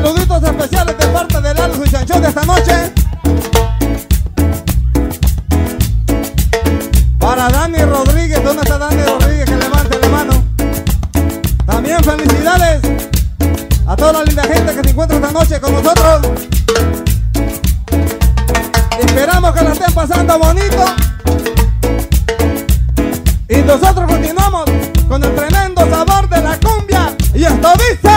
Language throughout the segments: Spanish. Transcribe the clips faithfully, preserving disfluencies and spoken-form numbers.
Saluditos especiales de parte de Lalo y Chanchón de esta noche. Para Dani Rodríguez, ¿dónde está Dani Rodríguez? Que levante la mano. También felicidades a toda la linda gente que se encuentra esta noche con nosotros. Esperamos que la estén pasando bonito. Y nosotros continuamos con el tremendo sabor de la cumbia. Y esto dice...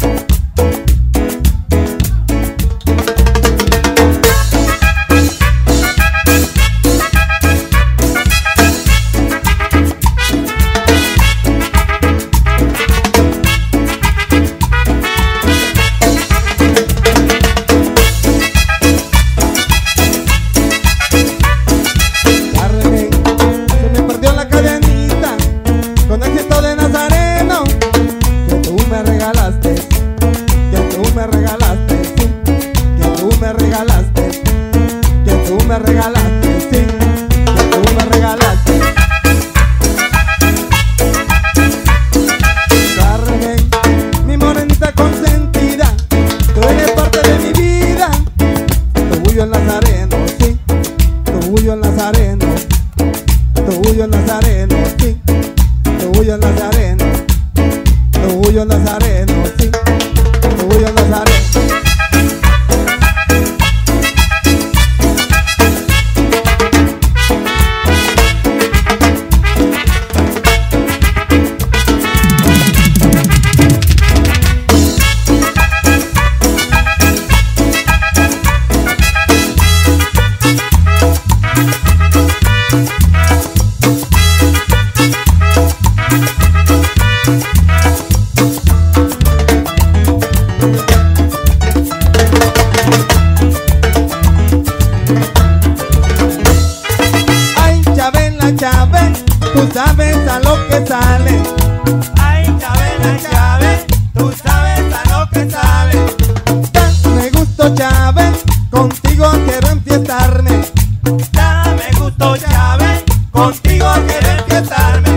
tú sabes a lo que sale. Ay, Chávez, Chávez, tú sabes a lo que sale. Dame gusto, Chávez, contigo quiero enfiestarme. Dame gusto, Chávez, contigo quiero enfiestarme.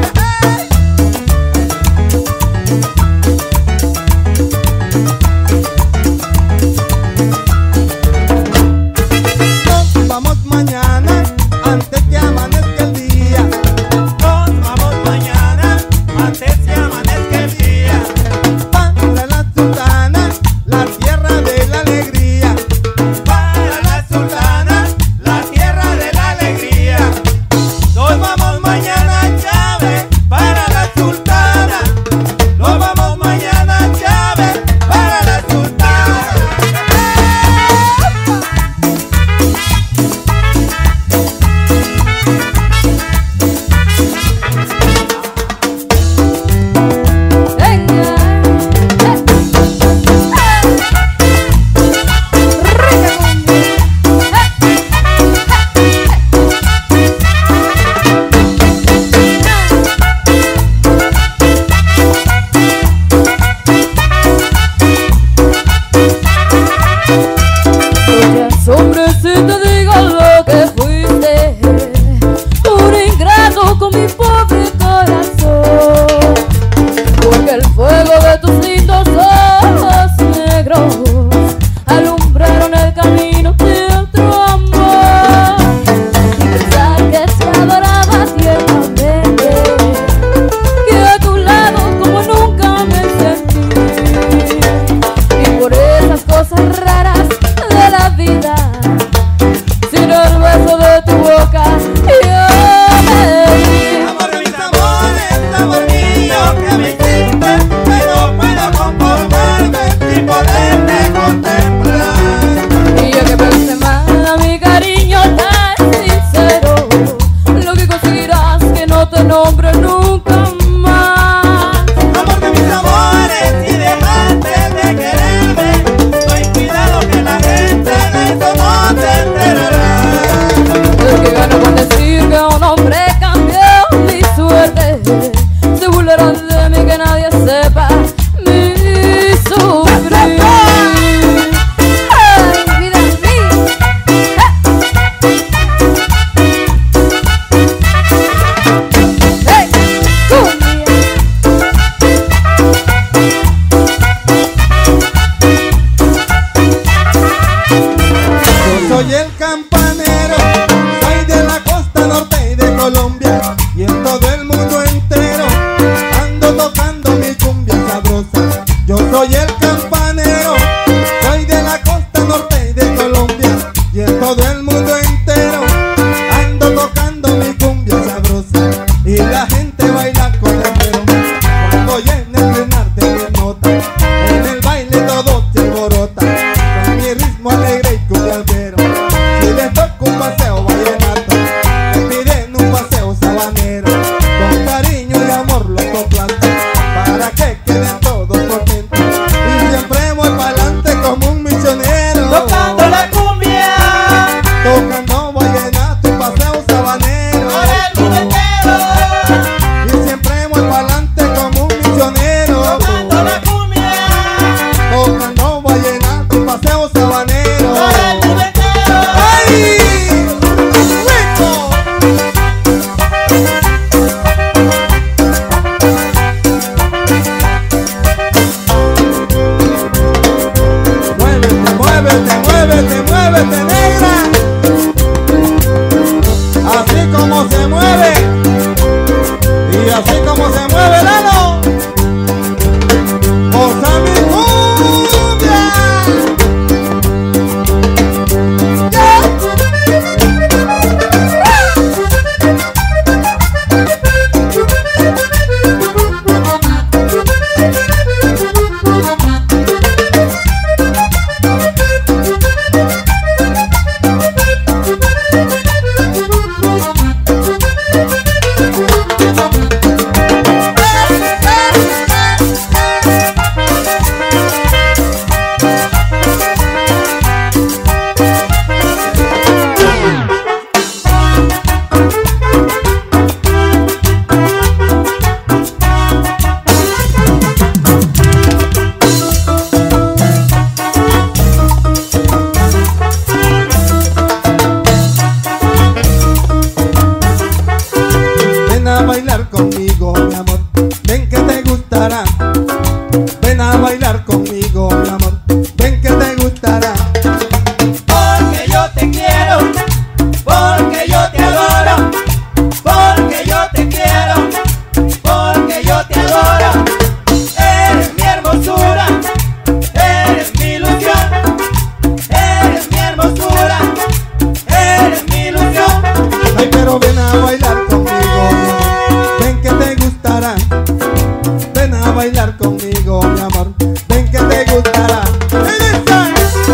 Nos vamos mañana, antes que amanezca el día. Nos vamos mañana, soy el campanero, soy de la costa norte y de Colombia, y en todo el mundo entero ando tocando mi cumbia sabrosa y la gente baila con el pero. Cuando llena el plenar de mi nota, en el baile todo se alborota con mi ritmo alegre y cumbiambero. Si les toco un paseo vallenato, me piden un paseo sabanero, con cariño y amor los complato para que queden todos contentos, y siempre voy pa'lante como un misionero, tocando la cumbia, tocando vallenato y paseo sabanero, por el mundo entero, y siempre voy pa'lante como un misionero, tocando la cumbia, tocando vallenato y paseo sabanero. por el mundo entero. ¡Ay! ¡Rico! Muévete, muévete, muévete, muévete, negra. Así como se mueve y así como se mueve Lalo. Goza mi cumbia. Ven a bailar conmigo, mi amor, ven que te gustará. Ven a bailar conmigo, mi amor, ven que te gustará. Porque yo te quiero, porque yo te adoro, porque yo te quiero, porque yo te adoro. Eres mi hermosura, eres mi ilusión, eres mi hermosura, eres mi ilusión. Ay, pero ven a bailar conmigo, mi amor, ven que te gustará. Ven a bailar conmigo, mi amor, ven que te gustará. ¡Ey, dice!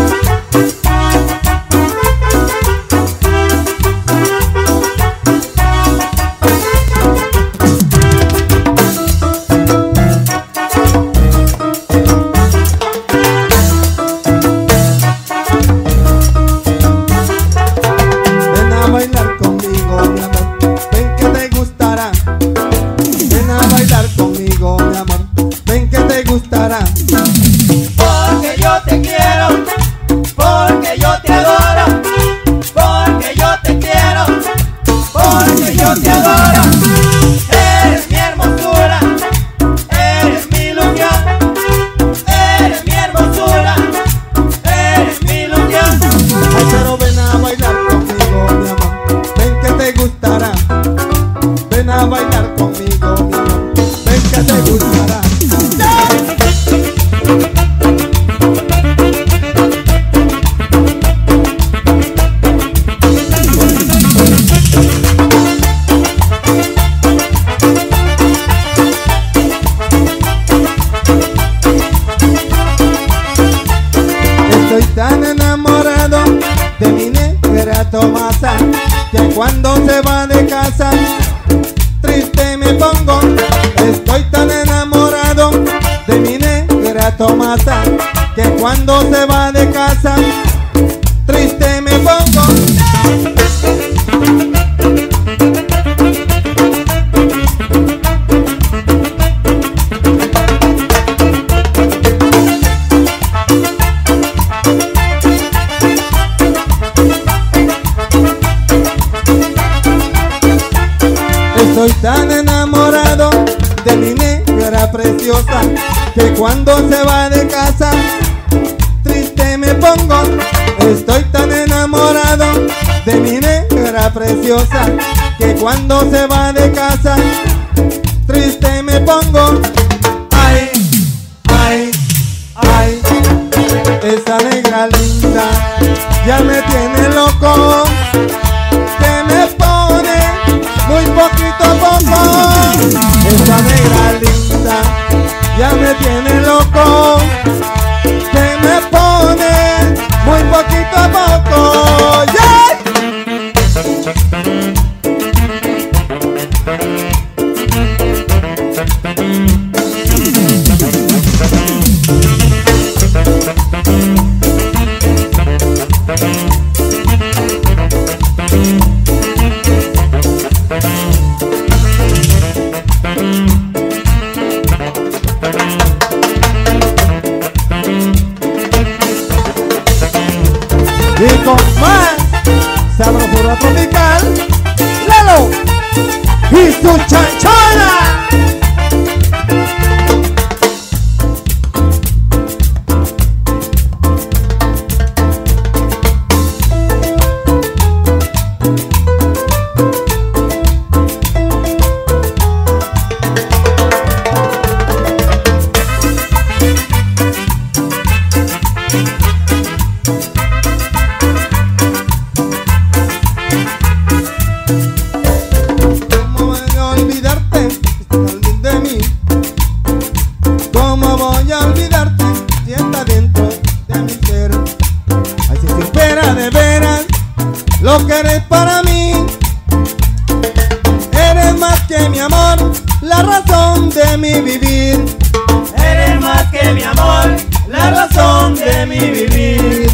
Ven a bailar conmigo, mi amor, ven que te gustará. Ven a bailar conmigo, mi amor, ven que te gustará. Porque yo te quiero, porque yo te adoro, porque yo te quiero, porque yo te adoro. Eres mi hermosura, eres mi ilusión, eres mi hermosura, eres mi ilusión. Ay, pero ven a bailar conmigo, mi amor, ven que te gustará. Ven a bailar conmigo, mi amor, ven que te gustará. Estoy tan enamorado de mi negra Tomasa, que cuando se va de casa triste me pongo. Estoy tan enamorado de mi negra Tomasa, que cuando se va de casa triste me pongo. Estoy tan enamorado de mi negra preciosa, que cuando se va de casa triste me pongo. Estoy tan enamorado de mi negra preciosa, que cuando se va de casa triste me pongo. Ay, ay, esa negra linda ya me tiene loco, que me pone muy poquito a poco. Esa negra linda ya me tiene loco, que me pone muy poquito a poco. ¡Yeah! Y con más sabrosura tropical, Lelo y su chanchona. Lo que eres para mí, eres más que mi amor, la razón de mi vivir. Eres más que mi amor, la razón de mi vivir.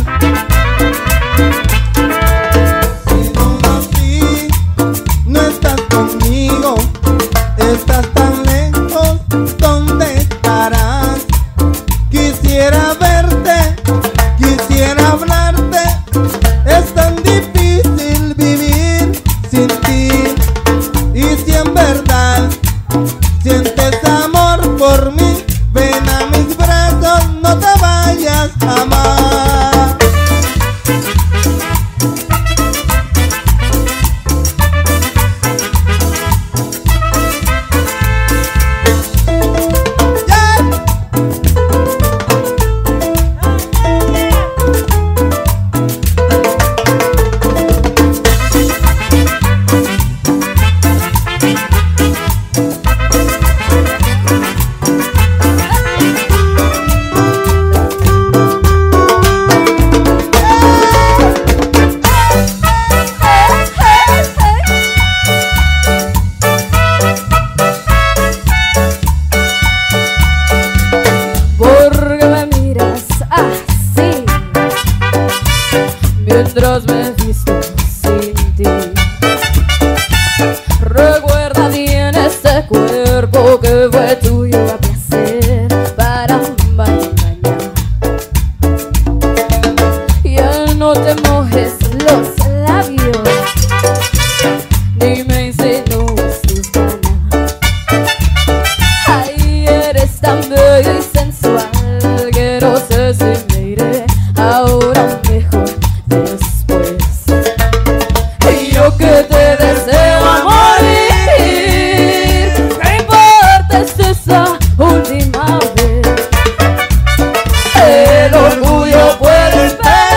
Si no así, no estás conmigo, estás tan lejos, ¿dónde estarás? Quisiera verte, quisiera hablarte, es tan difícil vivir sin ti. Y si en verdad sientes amor por mí, ven a mis brazos, no te vayas jamás. Mientras me visto sin ti, recuerda bien ese cuerpo que fue tuyo a placer para mañana. Ya no te mojes los labios, ni me insinúes tus ganas. Ay, eres tan bello y sensual que no sé si me iré ahora mejor después. Y yo que te deseo a morir, ¿qué importa es esa última vez? El orgullo puede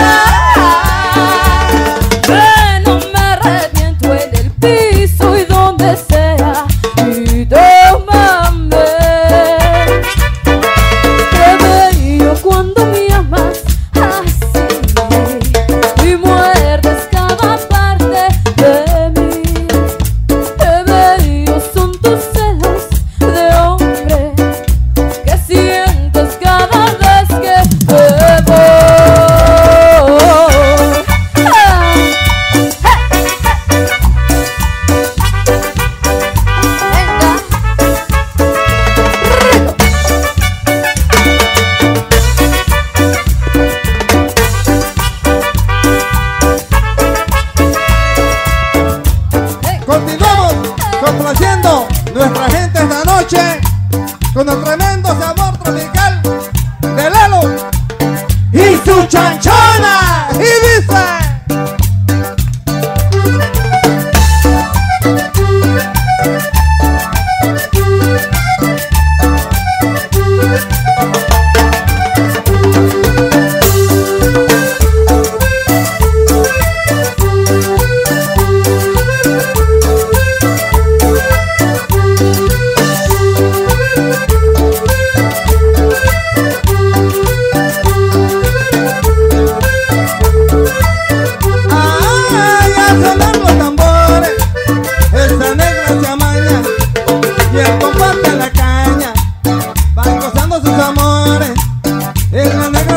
esperar, que no me arrepiento en el piso y donde sea, y tómame. Qué bello cuando me amas así y muerdes cada parte de mí. Qué bellos son tus celos de hombre que sientes cada vez que te voy. Ah, venga, Continuamos complaciendo nuestra gente esta noche con el tremendo sabor tropical de Lelo y su chanchona. Y dice: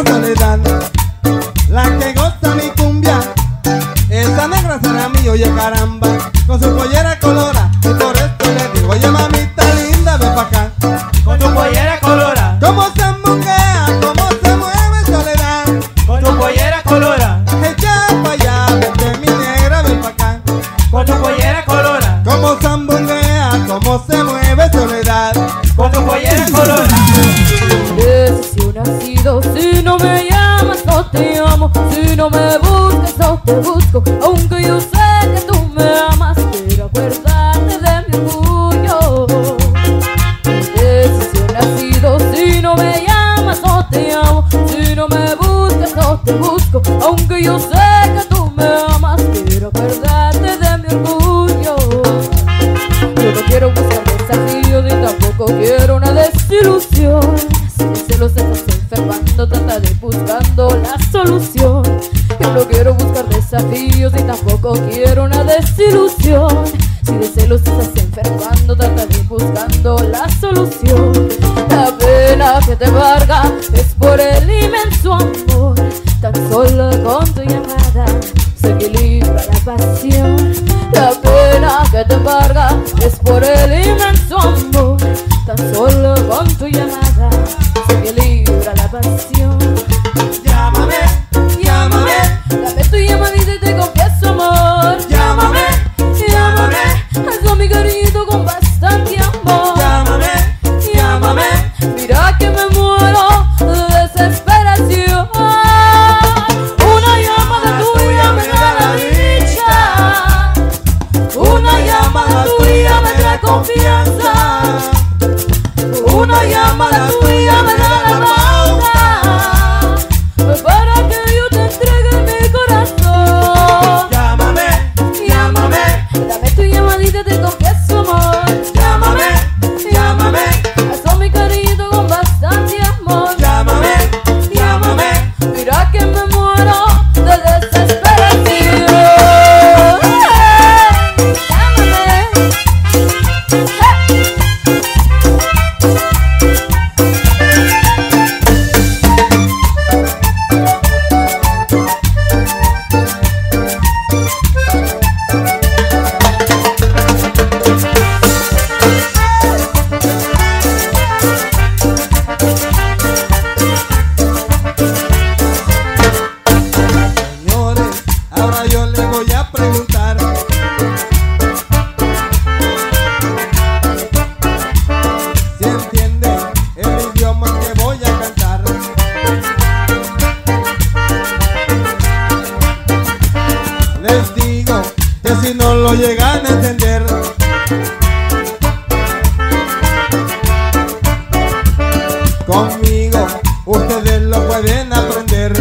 soledad. La que goza mi cumbia, esa negra será mí, oye caramba, con su pollera colora. Y por esto le digo, oye mamita linda, ven pa' acá. Con tu pollera colora, Cómo se monguea, cómo se mueve soledad. con tu pollera colora, Echa pa' allá, vete mi negra, ven pa' acá. con tu pollera colora, Cómo zambonguea, cómo se mueve soledad. con tu pollera colora. Decisión ha sido, si no me llamas no te amo, si no me buscas no te busco, aunque yo sé que tú me amas, quiero acordarte de mi orgullo. Decisión ha sido, si no me llamas no te amo, si no me buscas no te busco, aunque yo sé que tú me amas, quiero acordarte de mi orgullo. Yo no quiero buscar desafíos ni tampoco quiero una desilusión. Si de celos estás enfermando, trata de ir buscando la solución. Yo no quiero buscar desafíos ni tampoco quiero una desilusión. Si de celos estás enfermando, trata de ir buscando la solución. La pena que te embarga es por el inmenso amor. Tan solo con tu llamada se equilibra la pasión. La pena que te embarga es por el inmenso amor. Tan solo con tu llamada se equilibra la pasión. Llámame, llámame, Dame tu llamadita y te confieso amor. llámame, llámame, Hazlo mi cariñito con bastante amor. llámame, llámame, Mira que me muero de desesperación. Una llamada tuya me da la dicha. Una llamada tuya me da confianza. Una llamada tuya me da la pauta para que yo te entregue mi corazón. llámame, llámame, Dame tu llamadita, te confieso amor. llámame, llámame, Hazlo mi cariñito con bastante amor. llámame, llámame, Mira que me muero de desesperación. Llámame. Señores, ahora yo les voy a preguntar. Si entienden el idioma que voy a cantar. Les digo que si no lo llegan a entender, conmigo ustedes lo pueden aprender.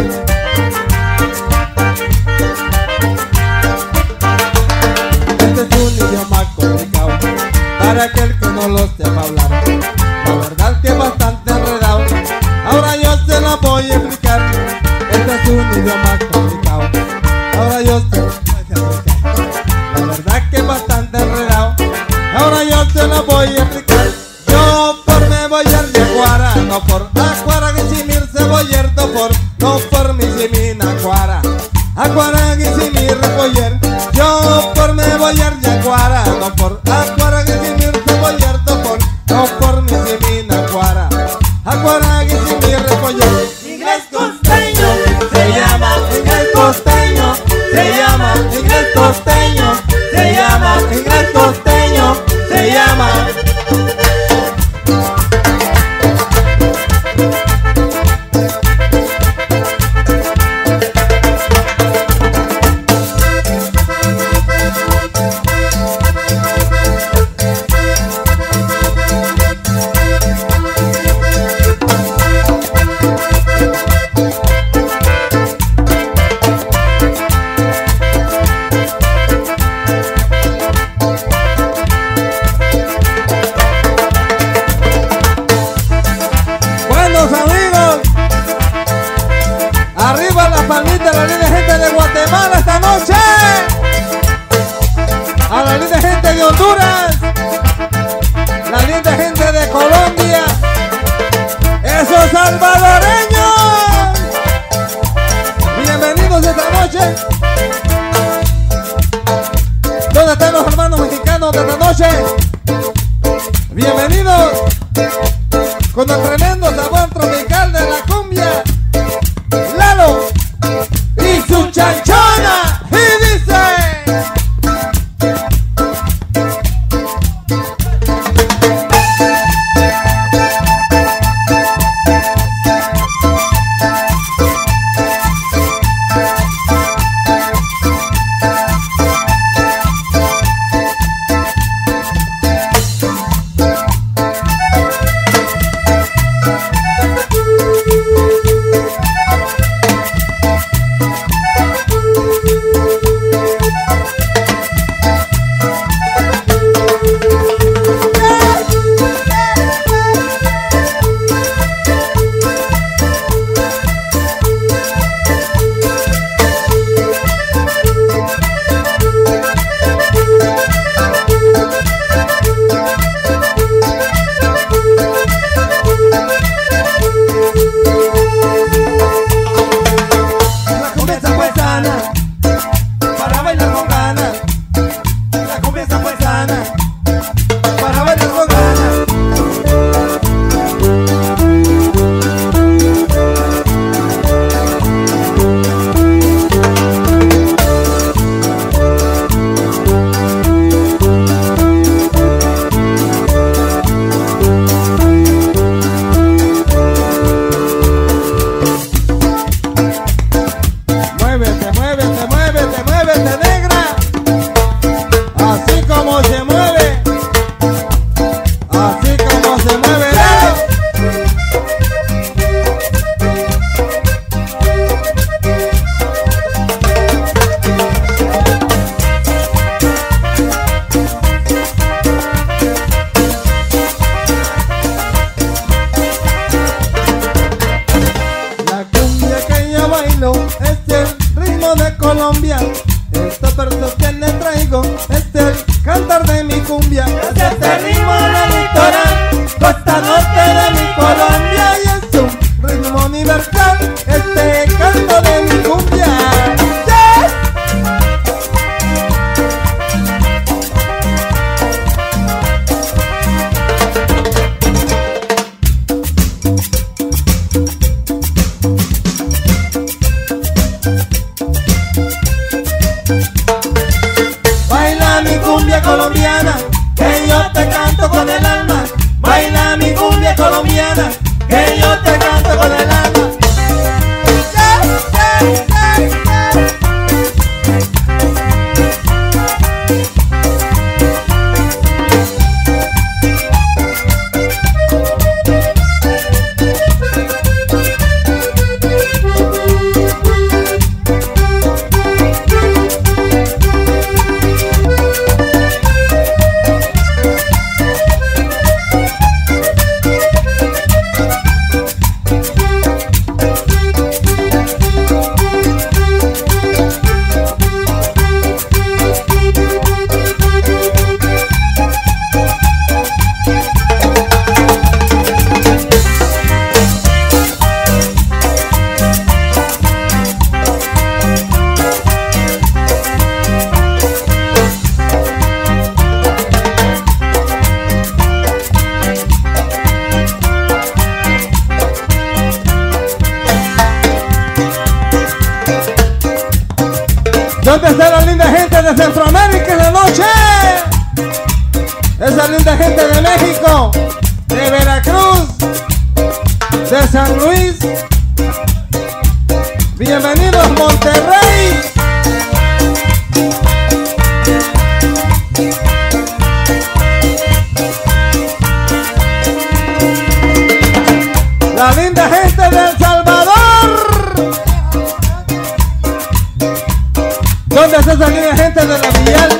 Este es un idioma complicado para aquel que no lo sepa hablar. La verdad que es bastante enredado, ahora yo se lo voy a explicar. Este es un idioma complicado, ahora yo se lo voy a explicar. La verdad que es bastante enredado, ahora yo se lo voy a explicar. Yo por me voy a Yacuara, no por Acuara que simir ceboller, no por, no por mi simina Acuara. Acuara que simir repoller, yo por me voy a Yacuara, no por Acuara que simir ceboller, no por, no por mi simina Acuara. Acuara que simir repoller. inglés costeño, se llama inglés costeño, se llama inglés costeño, se llama inglés costeño, se llama. Buenos amigos, arriba la palmita, la linda gente de Guatemala esta noche. A la linda gente de Honduras, la linda gente de Colombia, esos salvadoreños. noche? ¿Dónde están los hermanos mexicanos de esta noche? Bienvenidos con el tremendo sabor tropical de la cumbia, Lalo y su chanchona. Y dice: Colombia, estos versos que le traigo es el cantar de mi cumbia. Es este ritmo del litoral, costa norte de mi Colombia, y es un ritmo universal, este canto de mi cumbia. ¡Sí! colombiana, que yo te canto con el alma. Baila mi cumbia colombiana, que yo te canto con el alma. ¿Dónde está la linda gente de Centroamérica en la noche? Esa linda gente de México, de Veracruz, de San Luis. Bienvenidos Monterrey. La linda gente de El Salvador. ¿Dónde está esa linda gente de La Villal?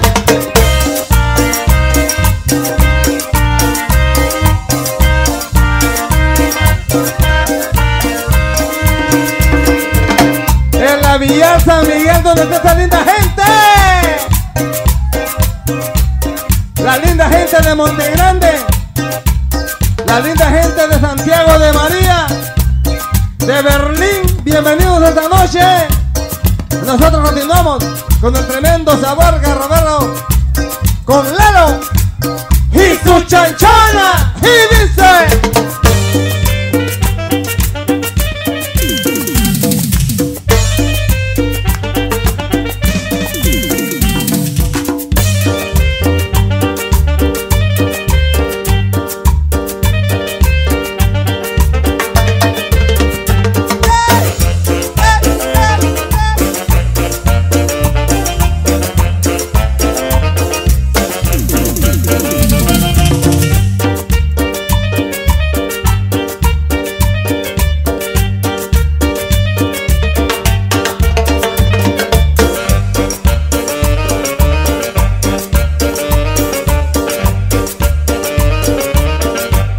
En La Villal, San Miguel, ¿dónde está esa linda gente? La linda gente de Monte Grande. La linda gente de Santiago de María. De Berlín, bienvenidos esta noche. Nosotros continuamos con el tremendo sabor garrobero con Lalo y su chanchona. Y dice: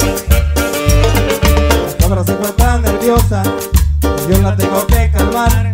yo la tengo que calmar.